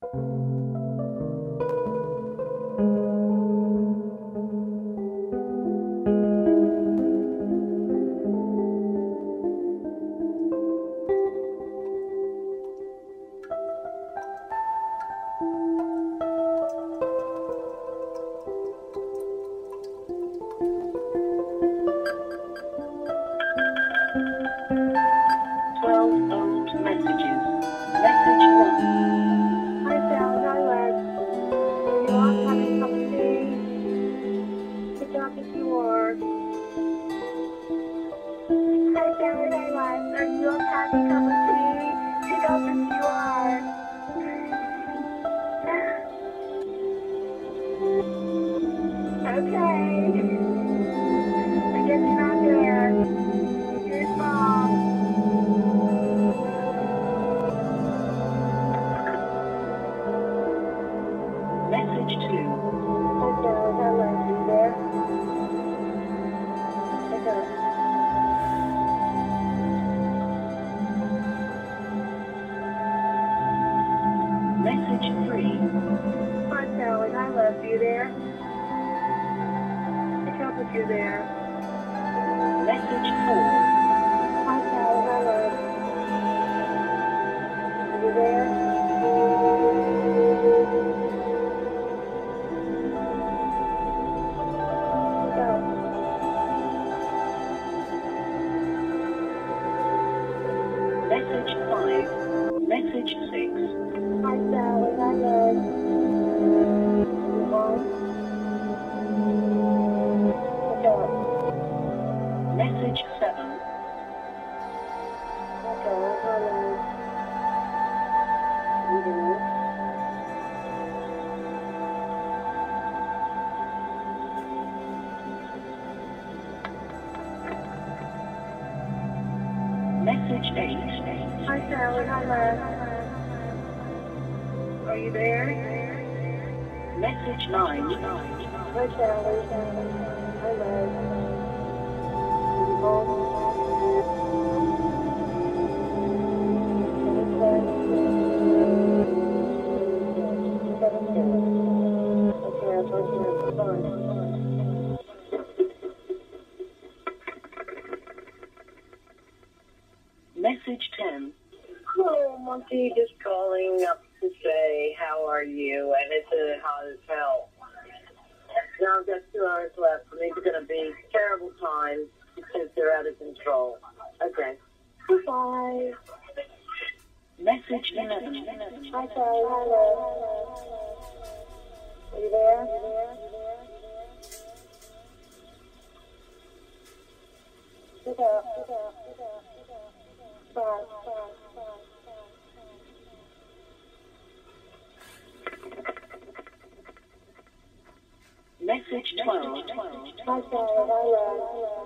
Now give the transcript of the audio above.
Message 10. Hello, Monkey, just calling up to say, how are you? And it's hot as hell. Now I've got 2 hours left. For me, it's going to be terrible times because they're out of control. Okay. Goodbye. Message 11. Hi, Sally. Hello. Are you there? Pick up. Bye. Message 12. Hi, Sally. Hello.